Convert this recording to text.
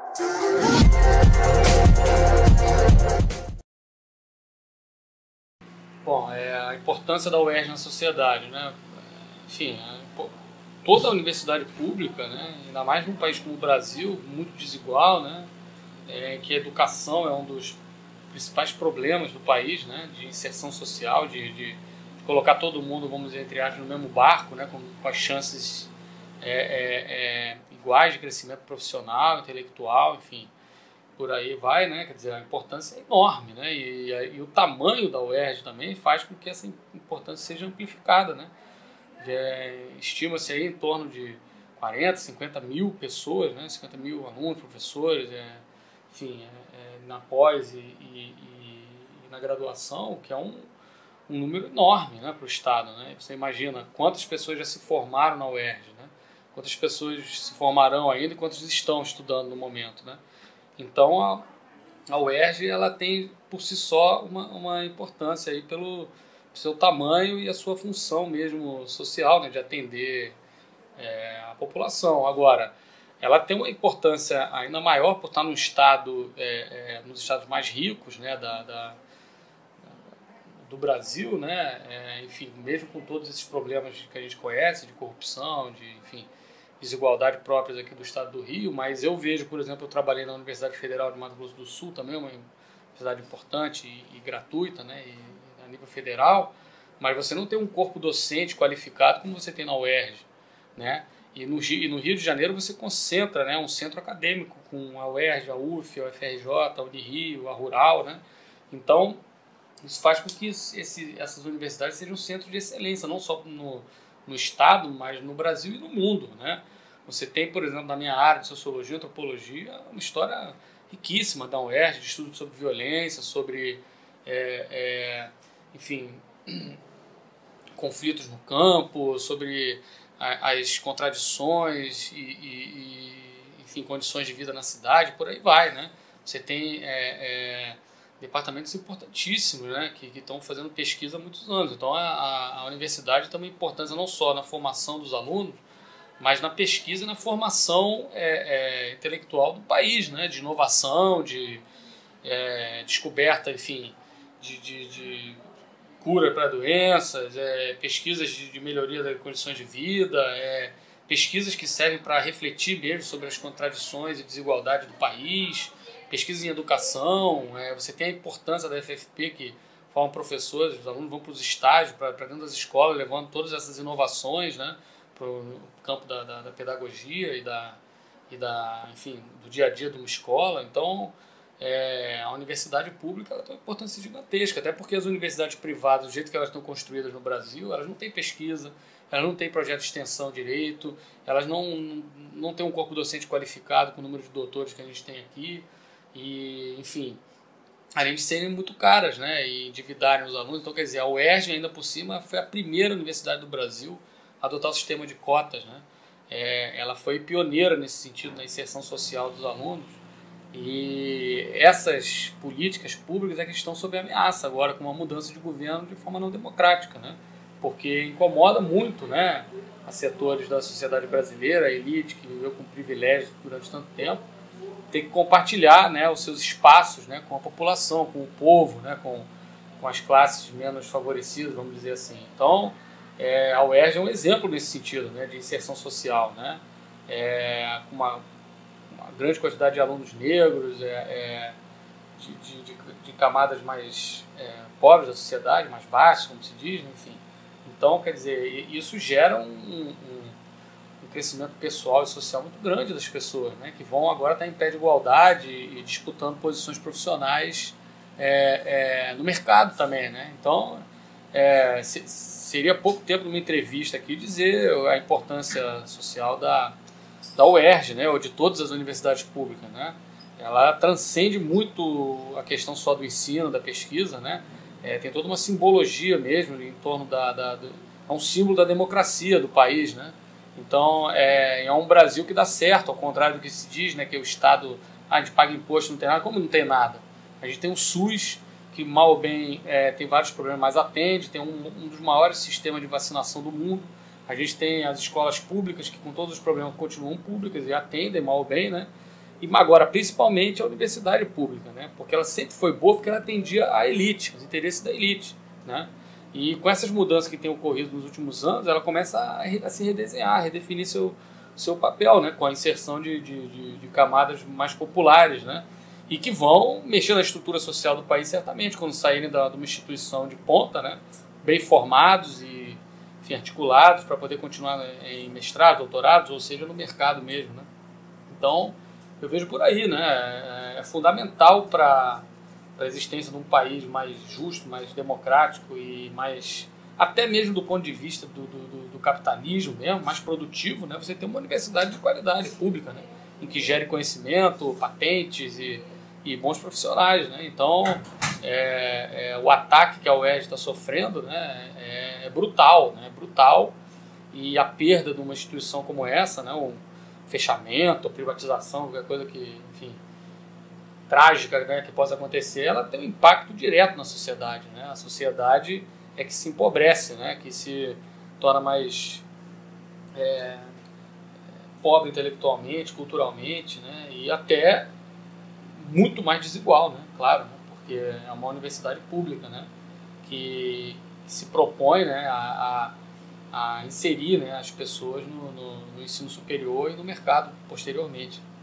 Bom, a importância da UERJ na sociedade, né? Enfim, toda a universidade pública, né? Ainda mais num país como o Brasil, muito desigual, né? Que a educação é um dos principais problemas do país, né? De inserção social, de colocar todo mundo, vamos dizer, entre aspas, no mesmo barco, né? Com as chances iguais de crescimento profissional, intelectual, enfim, por aí vai, né? Quer dizer, a importância é enorme, né? E o tamanho da UERJ também faz com que essa importância seja amplificada, né? Estima-se aí em torno de 40, 50 mil pessoas, né? 50 mil alunos, professores, enfim, na pós e na graduação, que é um número enorme, né, para o Estado, né? Você imagina quantas pessoas já se formaram na UERJ, né? Quantas pessoas se formarão ainda e quantas estão estudando no momento, né? Então a UERJ ela tem por si só uma importância aí pelo seu tamanho e a sua função mesmo social, né, de atender a população. Agora, ela tem uma importância ainda maior por estar no estado, nos estados mais ricos, né, do Brasil, né, enfim, mesmo com todos esses problemas que a gente conhece, de corrupção, de, enfim, desigualdade próprias aqui do estado do Rio, mas eu vejo, por exemplo, eu trabalhei na Universidade Federal de Mato Grosso do Sul, também uma universidade importante e gratuita, né, e a nível federal, mas você não tem um corpo docente qualificado como você tem na UERJ, né, e no Rio de Janeiro você concentra, né, um centro acadêmico com a UERJ, a UF, a UFRJ, a Unirio, a Rural, né, então isso faz com que essas universidades sejam um centro de excelência, não só no estado, mas no Brasil e no mundo, né? Você tem, por exemplo, na minha área de sociologia e antropologia, uma história riquíssima da UERJ, de estudo sobre violência, sobre, enfim, conflitos no campo, sobre as contradições enfim, condições de vida na cidade, por aí vai, né? Você tem departamentos importantíssimos, né, que estão fazendo pesquisa há muitos anos. Então a universidade tem uma importância não só na formação dos alunos, mas na pesquisa e na formação intelectual do país, né, de inovação, de descoberta, enfim, de cura para doenças, pesquisas de melhoria das condições de vida, pesquisas que servem para refletir mesmo sobre as contradições e desigualdade do país, pesquisa em educação, você tem a importância da FFP, que formam professores, os alunos vão para os estágios, para dentro das escolas, levando todas essas inovações, né, para o campo da pedagogia enfim, do dia a dia de uma escola. Então, a universidade pública ela tem uma importância gigantesca, até porque as universidades privadas, do jeito que elas estão construídas no Brasil, elas não têm pesquisa, elas não têm projeto de extensão direito, elas não têm um corpo docente qualificado com o número de doutores que a gente tem aqui, e, enfim, além de serem muito caras, né, e endividarem os alunos. Então, quer dizer, a UERJ, ainda por cima, foi a primeira universidade do Brasil a adotar o sistema de cotas, né? Ela foi pioneira nesse sentido, na inserção social dos alunos, e essas políticas públicas que estão sob ameaça agora com uma mudança de governo de forma não democrática, né? Porque incomoda muito, né, a setores da sociedade brasileira, a elite que viveu com privilégios durante tanto tempo, ter que compartilhar, né, os seus espaços, né, com a população, com o povo, né, com as classes menos favorecidas, vamos dizer assim. Então, a UERJ é um exemplo nesse sentido, né, de inserção social, né, com uma grande quantidade de alunos negros, de camadas mais pobres da sociedade, mais baixas, como se diz, enfim. Então, quer dizer, isso gera um crescimento pessoal e social muito grande das pessoas, né, que vão agora estar em pé de igualdade e disputando posições profissionais no mercado também, né? Então, seria pouco tempo numa entrevista aqui dizer a importância social da UERJ, né, ou de todas as universidades públicas, né? Ela transcende muito a questão só do ensino, da pesquisa, né? Tem toda uma simbologia mesmo em torno é um símbolo da democracia do país, né? Então, é um Brasil que dá certo, ao contrário do que se diz, né, que o Estado, a gente paga imposto, não tem nada. Como não tem nada? A gente tem um SUS, que mal ou bem tem vários problemas, mas atende, tem um dos maiores sistemas de vacinação do mundo. A gente tem as escolas públicas, que com todos os problemas continuam públicas e atendem mal ou bem, né? E agora, principalmente a universidade pública, né? Porque ela sempre foi boa porque ela atendia a elite, os interesses da elite, né? E com essas mudanças que têm ocorrido nos últimos anos, ela começa a se redesenhar, a redefinir seu papel, né? Com a inserção de camadas mais populares, né? E que vão mexer na estrutura social do país certamente, quando saírem de uma instituição de ponta, né? Bem formados e, enfim, articulados para poder continuar em mestrado, doutorados, ou seja, no mercado mesmo, né? Então, eu vejo por aí, né? É fundamental para a existência de um país mais justo, mais democrático e mais, até mesmo do ponto de vista do capitalismo mesmo, mais produtivo, né? Você ter uma universidade de qualidade pública, né? Em que gere conhecimento, patentes e bons profissionais, né? Então, o ataque que a UERJ está sofrendo, né? É brutal, né? É brutal, e a perda de uma instituição como essa, né? Um fechamento, privatização, qualquer coisa que, enfim, trágica, né, que possa acontecer, ela tem um impacto direto na sociedade, né? A sociedade é que se empobrece, né? Que se torna mais pobre intelectualmente, culturalmente, né? E até muito mais desigual, né? Claro, né? Porque é uma universidade pública, né? Que se propõe, né, a inserir, né, as pessoas no ensino superior e no mercado posteriormente.